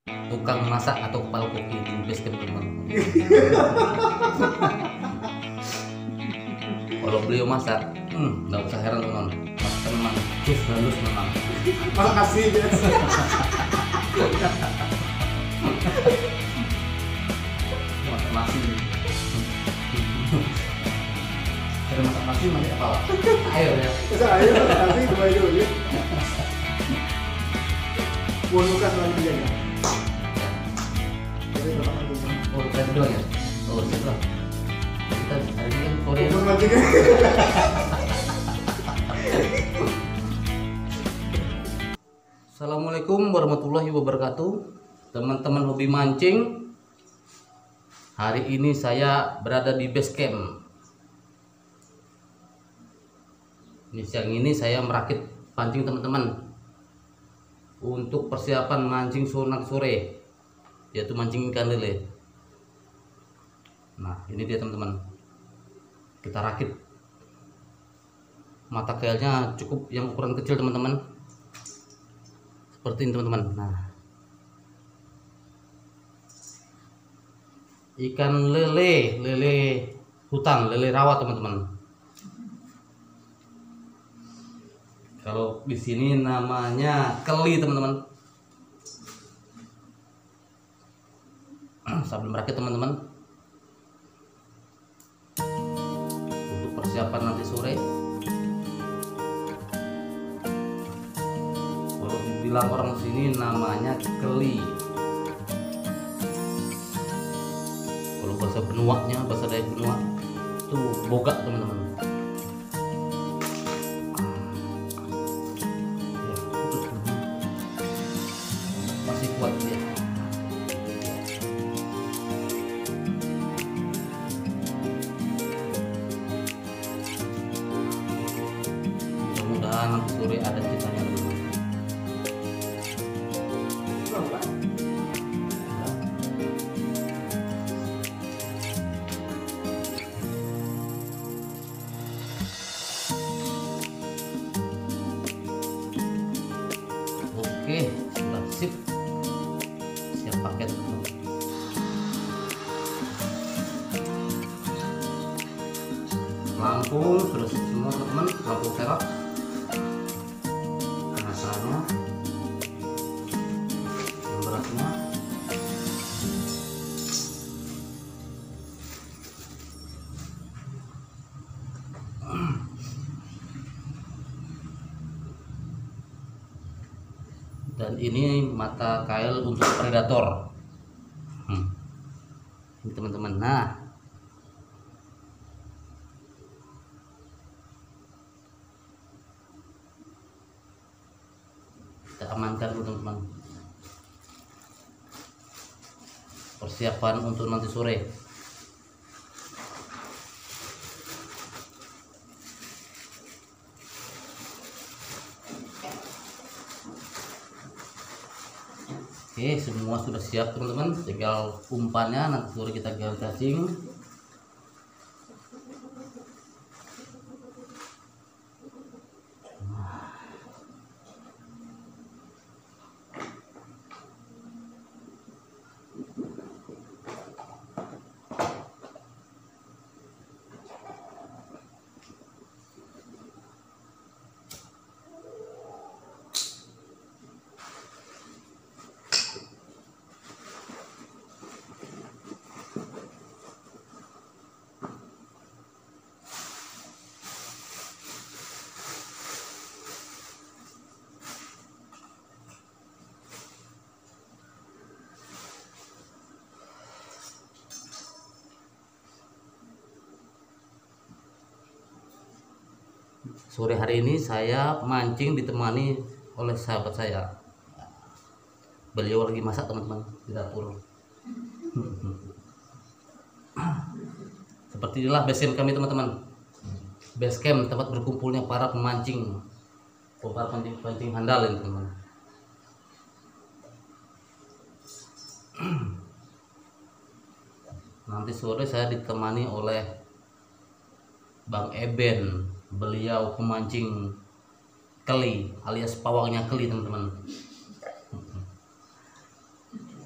tukang masak atau kepala koki di base camp teman. Kalau beliau masak, nggak usah heran teman. Masakan memang jus halus memang. Makasih guys. Masak nasi. Cara masak nasi masih apa? Air ya. Masa ayo kasih kembali dulu ya. Bunuhkan lagi dia ya. Jadi berapa lagi? Oh, kita doang ya. Oh, siap lah. Kita hari ini kan Korea. Bunuh lagi kan? Assalamualaikum warahmatullahi wabarakatuh. Teman-teman hobi mancing, hari ini saya berada di base camp. Ini siang ini saya merakit pancing teman-teman untuk persiapan mancing sore, yaitu mancing ikan lele. Nah, ini dia teman-teman. Kita rakit. Mata kailnya cukup yang ukuran kecil teman-teman. Seperti ini teman-teman. Nah, ikan lele hutan, lele rawa teman-teman. Kalau di sini namanya keli teman-teman. Sambil merakit teman-teman untuk persiapan nanti sore. Kalau dibilang orang sini namanya keli. Kalau bahasa Benuaknya, bahasa Dayak Benua itu bogak teman-teman. Masih kuat dia. Mudah-mudahan nanti sore ada ceritanya teman-teman. Oke, sudah sip. Siap paket. Lampu sudah sip semua teman-teman, lampu serap. Rasanya yang beratnya. Dan ini mata kail untuk predator. Ini teman-teman. Nah, kita amankan dulu teman-teman. Persiapan untuk nanti sore. Oke, semua sudah siap teman-teman. Tinggal umpannya nanti sore kita gali cacing. Sore hari ini saya mancing ditemani oleh sahabat saya. Beliau lagi masak teman-teman di dapur. Seperti inilah base camp kami teman-teman. Base camp tempat berkumpulnya para pemancing, para pancing handal ini teman-teman. Nanti sore saya ditemani oleh Bang Eben. Beliau pemancing keli alias pawangnya keli teman-teman.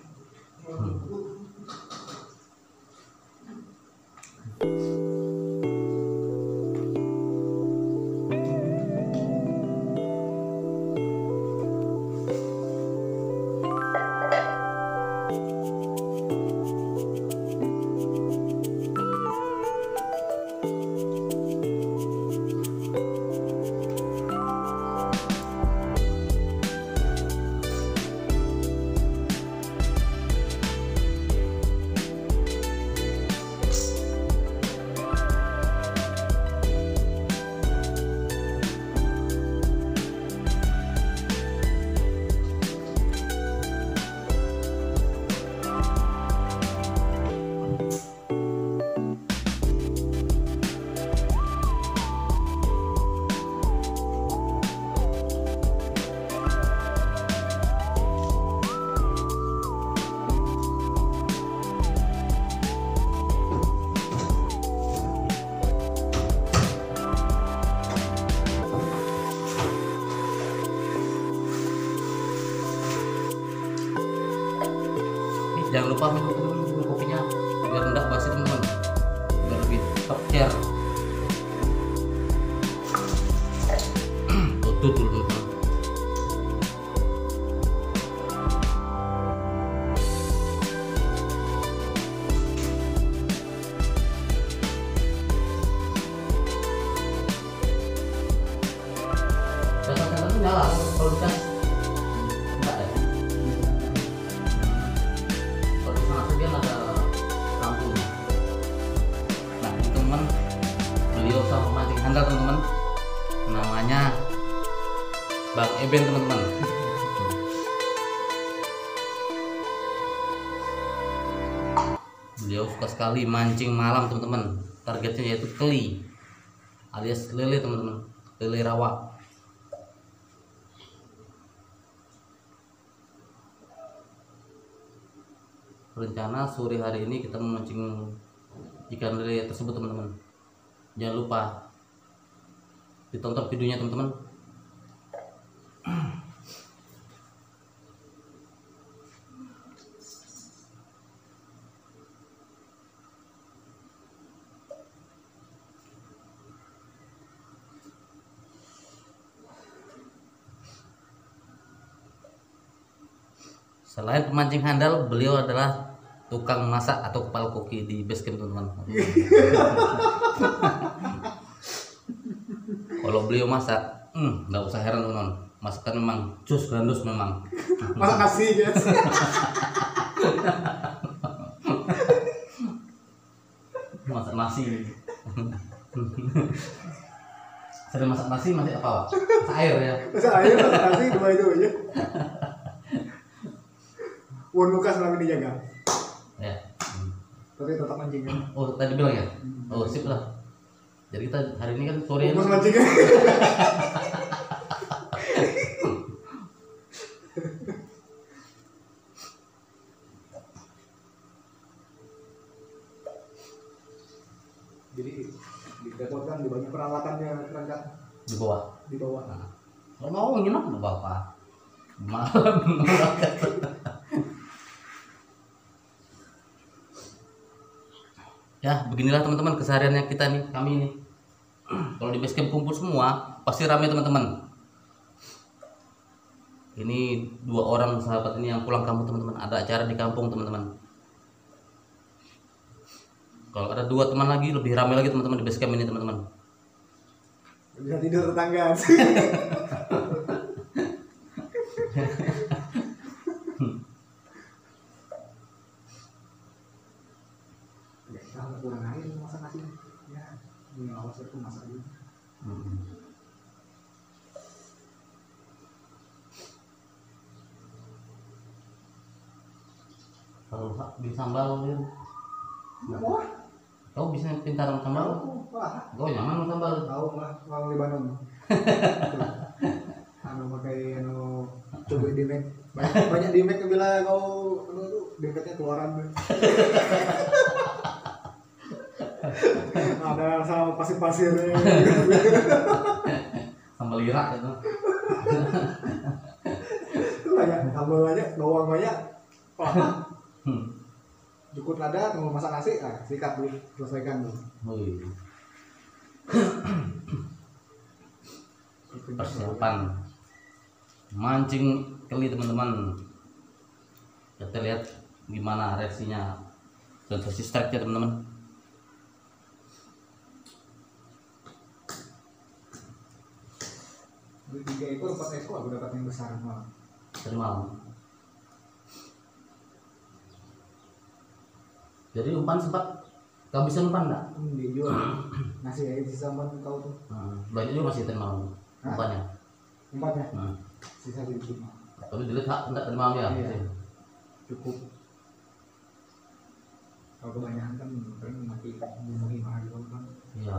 Jangan lupa minum teman-teman kopinya biar rendah basi teman-teman, biar lebih tercer. Tutup dulu teman-teman. Dasar-dasar nyala kalau bisa. Dia ada lampu. Nah ini teman, beliau sama pemancing handal teman-teman, namanya Bang Eben teman-teman. Beliau suka sekali mancing malam teman-teman, targetnya yaitu keli alias lele teman-teman, lele rawa. Rencana sore hari ini kita memancing ikan lele tersebut teman-teman. Jangan lupa ditonton videonya teman-teman. Selain pemancing handal, beliau adalah tukang masak atau kepala koki di base camp teman-teman. Kalau beliau masak, nggak usah heran teman-teman. Masakan memang jus gandus memang. Masak nasi guys. Masak nasi. Sering masak nasi, masak apa Pak? Masak air ya. Masak air, masak nasi, cuma itu aja. Won Lukas lagi dijaga. Ya. Tapi tetap mancing kan. Oh tadi bilang ya. Oh sip lah. Jadi kita hari ini kan sore Fokus mancing kan. Jadi di depot kan di banyak peralatannya kerangka di bawah. di bawah. Nah, kalau mau nginep nggak apa-apa. Malam. Ya beginilah teman-teman kesehariannya kita nih, kami nih. Kalau di base camp kumpul semua pasti ramai teman-teman. Ini 2 orang sahabat ini yang pulang kampung teman-teman, ada acara di kampung teman-teman. Kalau ada 2 teman lagi lebih ramai lagi teman-teman di base camp ini teman-teman. Bisa tidur tetangga. Kurang air masak nasi ya, ini awas itu masak dulu. Kalau di sambal ya. Wah, Kau bisa pintar sambal? wah, Kau nyaman sambal? tahu lah orang Lebanon. Anu pakai coba di Mac, banyak di Mac bila kau dempetnya keluaran. Ada sama pasir-pasirnya. Sambal irak itu. Banyak, sambal banyak, bawang banyak. Wah, Cukup lada, tunggu masak nasi, sikat dulu, selesaikan dulu. Wih. Persiapan mancing keli teman-teman. Kita lihat gimana reaksinya sensasi strike ya teman-teman. Beli 3 ekor 4 ekor aku dapat yang besar malah. Tadi malam. Jadi umpan sempat kehabisan umpan enggak? Dijual. Nasi aja sisa umpan kau tuh. Banyak juga masih tadi malam umpannya. Umpannya? Sisa sedikit. Tapi dilihat enggak tadi malam ya? Iya. Cukup. Kalau kebanyakan kan mati bumbu mahal kan. Iya.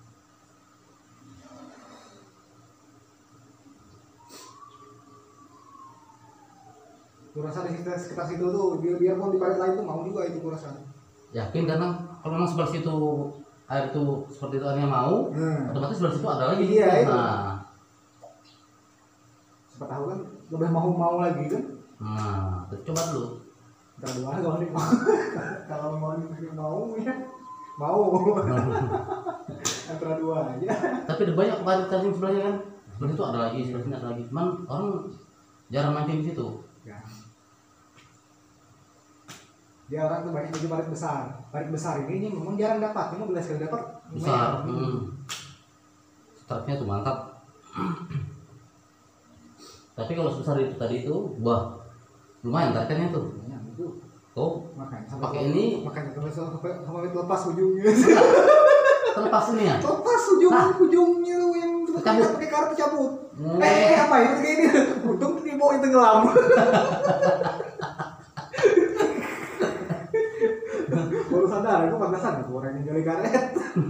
Kurasa di sekitar situ tuh biar mau di parit lain tuh mau juga itu kurasa. Yakin karena kalau memang sebelah situ air itu seperti itu airnya mau, otomatis sebelah situ ada lagi. Iya itu. Nah, siapa tahu kan lebih mau lagi kan. Nah, coba dulu. Ntar dua kalau nih kalau mau ya mau. Antara dua aja. Tapi ada banyak parit cacing sebelahnya kan. Sebelah itu ada lagi, sebelah sini ada lagi. Cuman orang jarang mancing di situ. Ya. Dia orang tuh banyak juga parit besar. Parit besar ini memang jarang dapat, cuma bila sekali dapat besar. Startnya tuh mantap. Tapi kalau sebesar itu tadi itu, wah lumayan targetnya tuh. Ya, itu. Tuh, Makanya pakai ini. Makanya sampai lepas ujungnya. Terlepas ini ya. Lepas ujungnya tuh yang pakai karet cabut. Apa itu kayak ini? Untung dibawa tenggelam. Baru sadar, aku pantasan aku orang yang gali karet.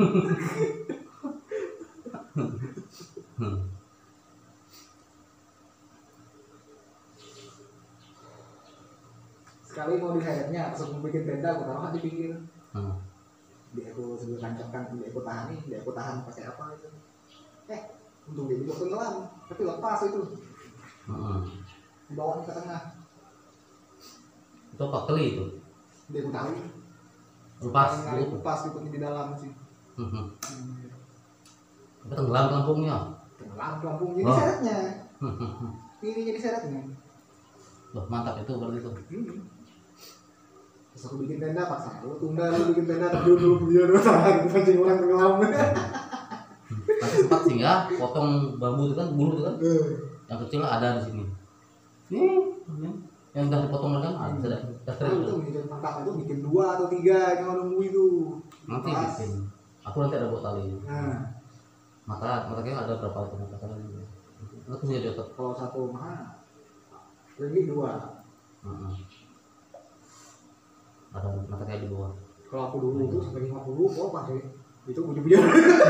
Sekali mau diseretnya, pas aku bikin tenda, aku taruh di pinggir. Dia aku sebelum tancapkan, dia aku tahan nih, dia aku tahan pakai apa itu. Untung dia juga tenggelam, tapi lepas itu. Dibawa ke tengah. Itu apa keli itu? Dia aku tahu. Lepas di dalam sih. Tapi tenggelam kampungnya. Tenggelam kampung jadi seretnya. Ini jadi seretnya. Loh mantap itu berarti itu. Terus aku bikin tenda paksa. Lu tunda lu bikin tenda terjun dulu biar lu tahan pancing orang tenggelam. Nanti sempat singgah potong bambu itu kan, bulu itu kan. Yang kecil ada di sini. Nih, yang udah dipotong kan ada. Itu bikin mantap itu bikin 2 atau 3 yang nunggu itu. Nanti bikin. Aku nanti ada buat tali. Matanya ada berapa itu mata kalian? Aku sih ada. Kalau satu mah lebih 2. Ada mata kayak di bawah. Kalau aku dulu itu sampai 50 pakai itu bujur-bujur.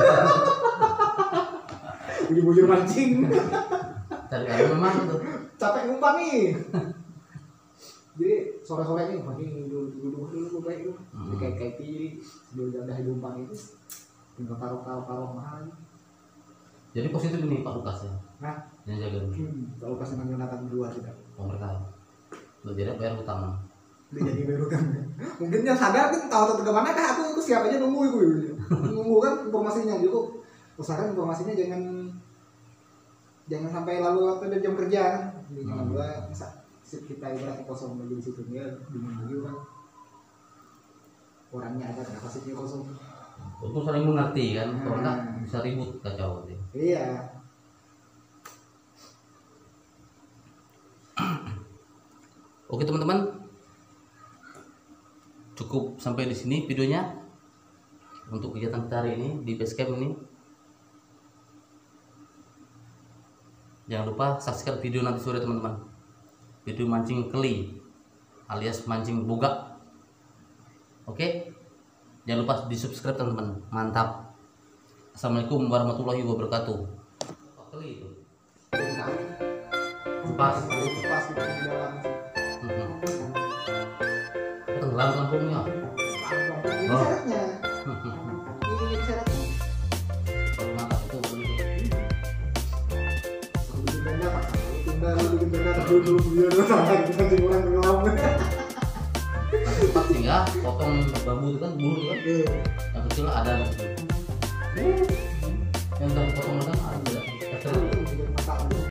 Bujur-bujur mancing. Cari air memang itu. Capek ngumpan nih. Jadi sore-sore nih mancing dulu baik dulu. Kayak jadi sebelum udah umpan itu tinggal taruh mahal. Jadi positif ini Pak Lukas ya. Nah, yang jaga ini. Pak Lukas dengan Yonatan berdua sudah. Mereka. Lo jadi bayar utang. Dia jadi bayar utang. Mungkin dia sadar kan tahu kemana kah aku siap aja nunggu itu. Nunggu kan informasinya juga. Usahakan informasinya jangan sampai lalu waktu jam kerja kan. Jangan juga sip kita ibaratnya kosong lagi di situ ya bingung juga kan. Orangnya ada kenapa sipnya kosong. Untuk saling mengerti kan, kalau enggak bisa ribut kacau sih. Iya. Oke teman-teman, cukup sampai di sini videonya untuk kegiatan kita hari ini di base camp ini. Jangan lupa saksikan video nanti sore teman-teman, video mancing keli alias mancing bugak. Oke, jangan lupa di subscribe teman-teman. Mantap. Assalamualaikum warahmatullahi wabarakatuh. Keli itu pas di dalam tenggelam kampungnya. Ini syaratnya. Ini jadi syaratnya. Mantap itu begitu. Aku bikin tenda pak. Tunda lu bikin tenda terjun dulu biar lu tahan pancing orang tenggelam. ya potong bambu itu kan bulu itu kan Iya. yang kecil ada gitu. Yang terpotong